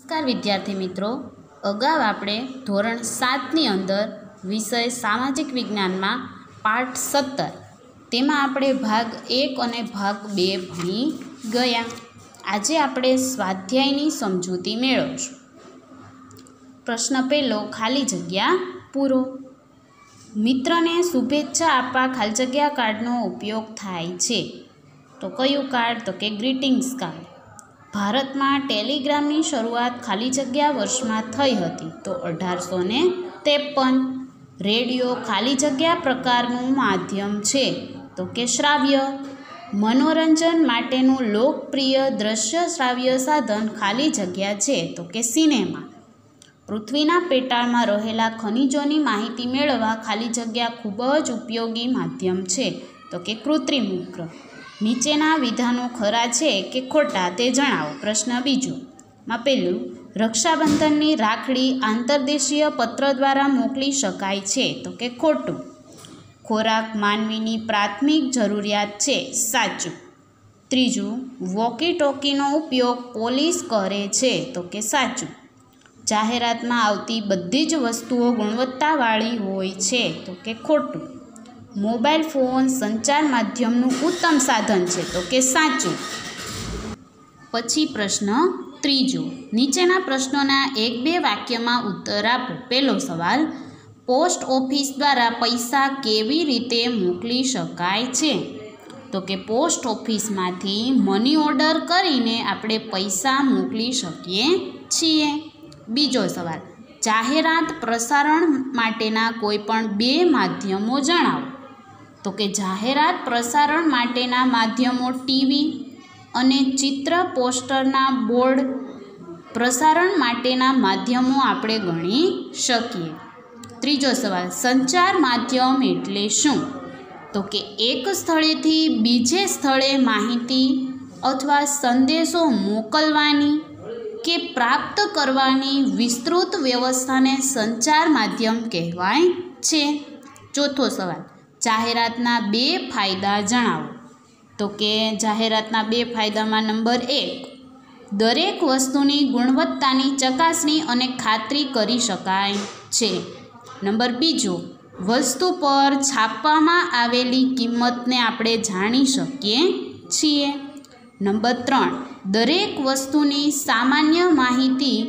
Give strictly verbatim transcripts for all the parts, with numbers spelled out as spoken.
નમસ્કાર વિદ્યાર્થી મિત્રો, અગાઉ આપણે ધોરણ સાતની અંદર વિષય સામાજિક વિજ્ઞાનમાં પાઠ સત્તર તેમાં આપણે ભાગ એક અને ભાગ બે ભણી ગયા. આજે આપણે સ્વાધ્યાયની સમજૂતી મેળવશું. પ્રશ્ન પહેલો, ખાલી જગ્યા પૂરો. મિત્રને શુભેચ્છા આપવા ખાલી જગ્યા કાર્ડનો ઉપયોગ થાય છે. તો કયું કાર્ડ? તો કે ગ્રીટિંગ્સ કાર્ડ. ભારતમાં ટેલિગ્રામની શરૂઆત ખાલી જગ્યા વર્ષમાં થઈ હતી. તો અઢારસો ને ત્રેપન. રેડિયો ખાલી જગ્યા પ્રકારનું માધ્યમ છે. તો કે શ્રાવ્ય. મનોરંજન માટેનું લોકપ્રિય દ્રશ્ય શ્રાવ્ય સાધન ખાલી જગ્યા છે. તો કે સિનેમા. પૃથ્વીના પેટાળમાં રહેલા ખનિજોની માહિતી મેળવવા ખાલી જગ્યા ખૂબ જ ઉપયોગી માધ્યમ છે. તો કે કૃત્રિમ ઉપગ્રહ. નીચેના વિધાનો ખરા છે કે ખોટા તે જણાવો. પ્રશ્ન બીજો માં પહેલું, રક્ષાબંધનની રાખડી આંતરદેશીય પત્ર દ્વારા મોકલી શકાય છે. તો કે ખોટું. ખોરાક માનવીની પ્રાથમિક જરૂરિયાત છે. સાચું. ત્રીજું, વોકી ટોકીનો ઉપયોગ પોલીસ કરે છે. તો કે સાચું. જાહેરાતમાં આવતી બધી જ વસ્તુઓ ગુણવત્તાવાળી હોય છે. તો કે ખોટું. મોબાઈલ ફોન સંચાર માધ્યમનું ઉત્તમ સાધન છે. તો કે સાચું. પછી પ્રશ્ન ત્રીજો, નીચેના પ્રશ્નોના એક બે વાક્યમાં ઉત્તર આપો. પહેલો સવાલ, પોસ્ટ ઓફિસ દ્વારા પૈસા કેવી રીતે મોકલી શકાય છે? તો કે પોસ્ટ ઓફિસમાંથી મની ઓર્ડર કરીને આપણે પૈસા મોકલી શકીએ છીએ. બીજો સવાલ, જાહેરાત પ્રસારણ માટેના કોઈ પણ બે માધ્યમો જણાવો. તો કે જાહેરાત પ્રસારણ માટેના માધ્યમો ટીવી અને ચિત્ર પોસ્ટરના બોર્ડ પ્રસારણ માટેના માધ્યમો આપણે ગણી શકીએ. ત્રીજો સવાલ, સંચાર માધ્યમ એટલે શું? તો કે એક સ્થળેથી બીજે સ્થળે માહિતી અથવા સંદેશો મોકલવાની કે પ્રાપ્ત કરવાની વિસ્તૃત વ્યવસ્થાને સંચાર માધ્યમ કહેવાય છે. ચોથો સવાલ, જાહેરાતના બે ફાયદા જણાવો. તો કે જાહેરાતના બે ફાયદામાં નંબર એક, દરેક વસ્તુની ગુણવત્તાની ચકાસણી અને ખાતરી કરી શકાય છે. નંબર બીજો, વસ્તુ પર છાપવામાં આવેલી કિંમતને આપણે જાણી શકીએ છીએ. નંબર ત્રણ, દરેક વસ્તુની સામાન્ય માહિતી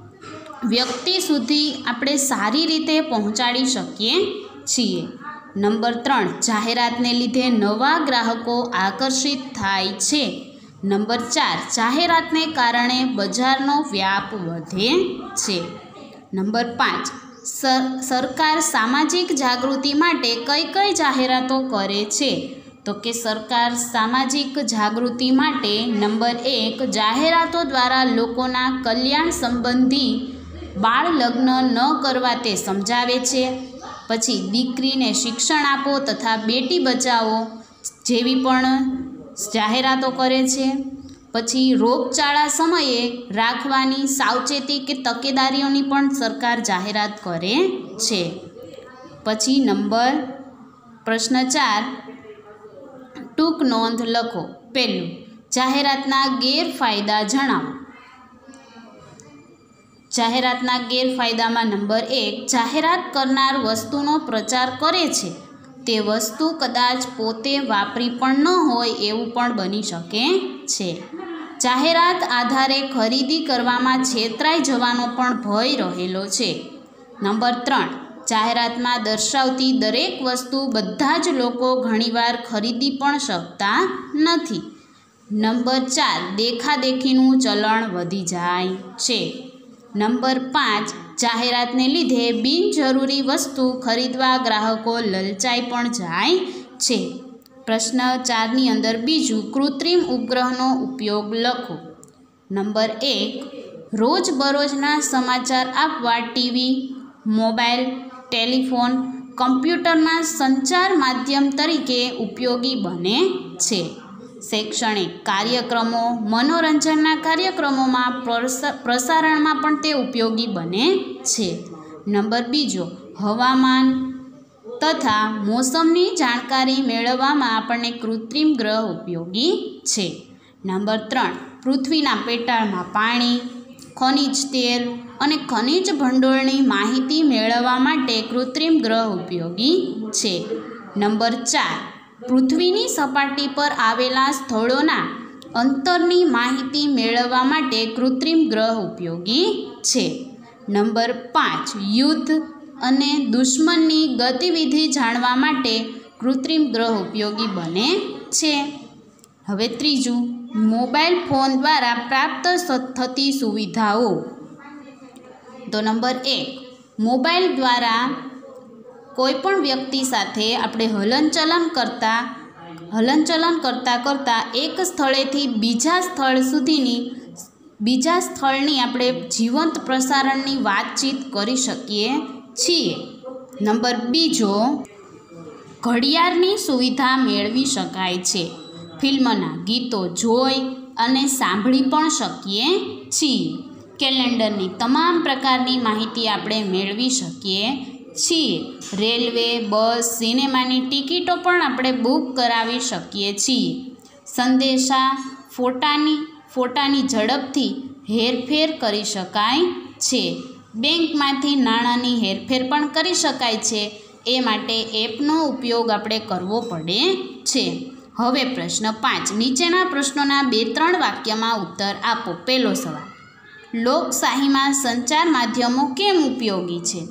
વ્યક્તિ સુધી આપણે સારી રીતે પહોંચાડી શકીએ છીએ. નંબર ત્રણ, જાહેરાતને લીધે નવા ગ્રાહકો આકર્ષિત થાય છે. નંબર ચાર, જાહેરાતને કારણે બજારનો વ્યાપ વધે છે. નંબર પાંચ, સર સરકાર સામાજિક જાગૃતિ માટે કઈ કઈ જાહેરાતો કરે છે? તો કે સરકાર સામાજિક જાગૃતિ માટે નંબર એક, જાહેરાતો દ્વારા લોકોના કલ્યાણ સંબંધી બાળ લગ્ન ન કરવા તે સમજાવે છે. પછી દીકરીને શિક્ષણ આપો તથા બેટી બચાવો જેવી પણ જાહેરાતો કરે છે. પછી રોગચાળા સમયે રાખવાની સાવચેતી કે તકેદારીઓની પણ સરકાર જાહેરાત કરે છે. પછી નંબર પ્રશ્ન ચાર, ટૂંક નોંધ લખો. પહેલું, જાહેરાતના ગેરફાયદા જણાવો. જાહેરાતના ગેરફાયદામાં નંબર એક, જાહેરાત કરનાર વસ્તુનો પ્રચાર કરે છે તે વસ્તુ કદાચ પોતે વાપરી પણ ન હોય એવું પણ બની શકે છે. જાહેરાત આધારે ખરીદી કરવામાં છેતરાઈ જવાનો પણ ભય રહેલો છે. નંબર ત્રણ, જાહેરાતમાં દર્શાવતી દરેક વસ્તુ બધા જ લોકો ઘણીવાર ખરીદી પણ શકતા નથી. નંબર ચાર, દેખાદેખીનું ચલણ વધી જાય છે. નંબર પાંચ, જાહેરાતને લીધે બિનજરૂરી વસ્તુ ખરીદવા ગ્રાહકો લલચાઈ પણ જાય છે. પ્રશ્ન ચારની અંદર બીજું, કૃત્રિમ ઉપગ્રહનો ઉપયોગ લખો. નંબર એક, રોજબરોજના સમાચાર આપવા ટીવી, મોબાઈલ, ટેલિફોન, કમ્પ્યુટરના સંચાર માધ્યમ તરીકે ઉપયોગી બને છે. શૈક્ષણિક કાર્યક્રમો, મનોરંજનના કાર્યક્રમોમાં પ્રસારણમાં પણ તે ઉપયોગી બને છે. નંબર બીજો, હવામાન તથા મોસમની જાણકારી મેળવવામાં આપણને કૃત્રિમ ગ્રહ ઉપયોગી છે. નંબર ત્રણ, પૃથ્વીના પેટાળમાં પાણી, ખનિજ તેલ અને ખનિજ ભંડોળની માહિતી મેળવવા માટે કૃત્રિમ ગ્રહ ઉપયોગી છે. નંબર ચાર, પૃથ્વીની સપાટી પર આવેલા સ્થળોના અંતરની માહિતી મેળવવા માટે કૃત્રિમ ગ્રહ ઉપયોગી છે. નંબર પાંચ, યુદ્ધ અને દુશ્મનની ગતિવિધિ જાણવા માટે કૃત્રિમ ગ્રહ ઉપયોગી બને છે. હવે ત્રીજું, મોબાઈલ ફોન દ્વારા પ્રાપ્ત થતી સુવિધાઓ. તો નંબર એક, મોબાઈલ દ્વારા કોઈપણ વ્યક્તિ સાથે આપણે હલનચલન કરતાં હલનચલન કરતાં કરતાં એક સ્થળેથી બીજા સ્થળ સુધીની બીજા સ્થળની આપણે જીવંત પ્રસારણની વાતચીત કરી શકીએ છીએ. નંબર બીજો, ઘડિયાળની સુવિધા મેળવી શકાય છે. ફિલ્મના ગીતો જોઈ અને સાંભળી પણ શકીએ છીએ. કેલેન્ડરની તમામ પ્રકારની માહિતી આપણે મેળવી શકીએ છીએ. રેલવે, બસ, સિનેમાની ટિકિટો પણ આપણે બુક કરાવી શકીએ છીએ. સંદેશા ફોટાની ફોટાની ઝડપથી હેરફેર કરી શકાય છે. બેંકમાંથી નાણાંની હેરફેર પણ કરી શકાય છે. એ માટે એપનો ઉપયોગ આપણે કરવો પડે છે. હવે પ્રશ્ન પાંચ, નીચેના પ્રશ્નોના બે ત્રણ વાક્યમાં ઉત્તર આપો. પહેલો સવાલ, લોકશાહીમાં સંચાર માધ્યમો કેમ ઉપયોગી છે?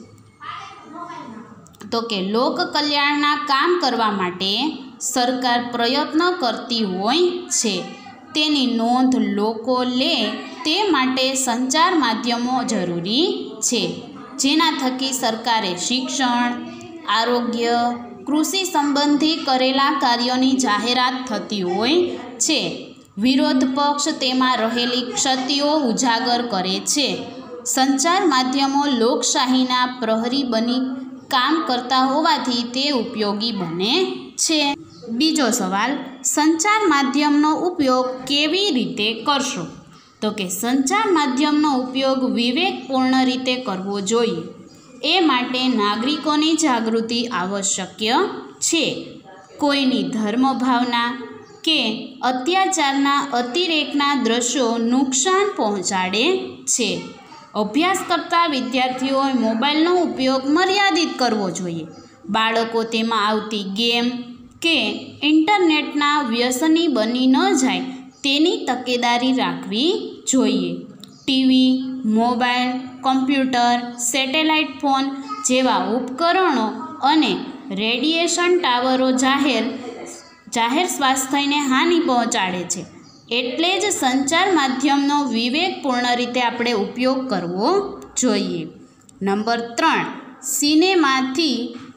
તો કે લોક કલ્યાણના કામ કરવા માટે સરકાર પ્રયત્ન કરતી હોય છે. તેની નોંધ લોકો લે તે માટે સંચાર માધ્યમો જરૂરી છે. જેના થકી સરકારે શિક્ષણ, આરોગ્ય, કૃષિ સંબંધી કરેલા કાર્યોની જાહેરાત થતી હોય છે. વિરોધ પક્ષ તેમાં રહેલી ક્ષતિઓ ઉજાગર કરે છે. સંચાર માધ્યમો લોકશાહીના પ્રહરી બની કામ કરતા હોવાથી તે ઉપયોગી બને છે. બીજો સવાલ, સંચાર માધ્યમનો ઉપયોગ કેવી રીતે કરશો? તો કે સંચાર માધ્યમનો ઉપયોગ વિવેકપૂર્ણ રીતે કરવો જોઈએ. એ માટે નાગરિકોની જાગૃતિ આવશ્યક છે. કોઈની ધર્મ ભાવના કે અત્યાચારના અતિરેકના દ્રશ્યો નુકસાન પહોંચાડે છે. અભ્યાસ કરતા વિદ્યાર્થીઓએ મોબાઈલનો ઉપયોગ મર્યાદિત કરવો જોઈએ. બાળકો તેમાં આવતી ગેમ કે ઇન્ટરનેટના વ્યસની બની ન જાય તેની તકેદારી રાખવી જોઈએ. TV, mobile, computer, satellite phone જેવા ઉપકરણો અને રેડિયેશન ટાવરો જાહેર જાહેર સ્વાસ્થ્યને હાનિ પહોંચાડે છે. એટલે જ સંચાર માધ્યમનો વિવેકપૂર્ણ રીતે આપણે ઉપયોગ કરવો જોઈએ. નંબર ત્રણ, સિનેમાથી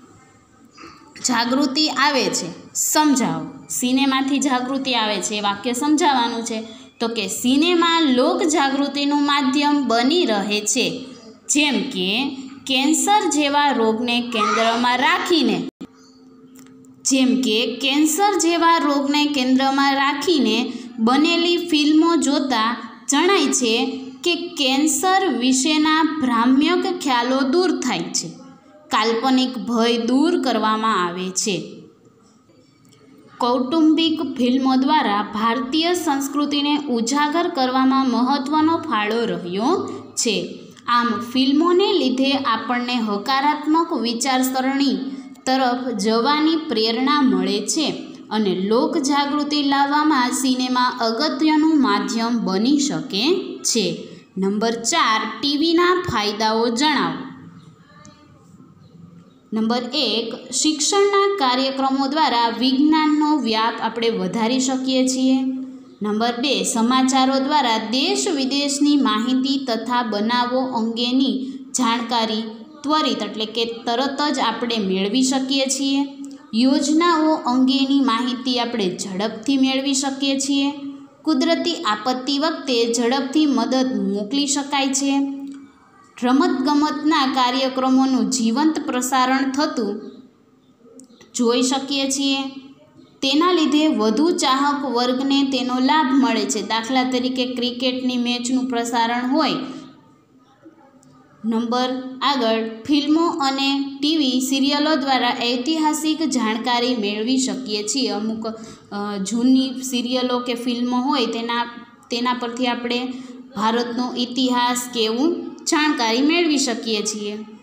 જાગૃતિ આવે છે, સમજાવો. સિનેમાથી જાગૃતિ આવે છે એ વાક્ય સમજાવવાનું છે. તો કે સિનેમા લોક જાગૃતિનું માધ્યમ બની રહે છે. જેમ કે કેન્સર જેવા રોગને કેન્દ્રમાં રાખીને જેમ કે કેન્સર જેવા રોગને કેન્દ્રમાં રાખીને બનેલી ફિલ્મો જોતાં જણાય છે કે કેન્સર વિશેના ભ્રામ્યક ખ્યાલો દૂર થાય છે. કાલ્પનિક ભય દૂર કરવામાં આવે છે. કૌટુંબિક ફિલ્મો દ્વારા ભારતીય સંસ્કૃતિને ઉજાગર કરવામાં મહત્ત્વનો ફાળો રહ્યો છે. આમ ફિલ્મોને લીધે આપણને હકારાત્મક વિચારસરણી તરફ જવાની પ્રેરણા મળે છે અને લોક જાગૃતિ લાવવામાં સિનેમા અગત્યનું માધ્યમ બની શકે છે. નંબર ચાર, ટીવીના ફાયદાઓ જણાવો. નંબર એક, શિક્ષણના કાર્યક્રમો દ્વારા વિજ્ઞાનનો વ્યાપ આપણે વધારી શકીએ છીએ. નંબર બે, સમાચારો દ્વારા દેશ વિદેશની માહિતી તથા બનાવો અંગેની જાણકારી ત્વરિત એટલે કે તરત જ આપણે મેળવી શકીએ છીએ. યોજનાઓ અંગેની માહિતી આપણે ઝડપથી મેળવી શકીએ છીએ. કુદરતી આપત્તિ વખતે ઝડપથી મદદ મોકલી શકાય છે. રમતગમતના કાર્યક્રમોનું જીવંત પ્રસારણ થતું જોઈ શકીએ છીએ. તેના લીધે વધુ ચાહક વર્ગને તેનો લાભ મળે છે. દાખલા તરીકે ક્રિકેટની મેચનું પ્રસારણ હોય. નંબર આગળ, ફિલ્મો અને ટીવી સિરિયલો દ્વારા ઐતિહાસિક જાણકારી મેળવી શકીએ છીએ. અમુક જૂની સિરિયલો કે ફિલ્મો હોય તેના તેના પરથી આપણે ભારતનો ઇતિહાસ કેવું જાણકારી મેળવી શકીએ છીએ।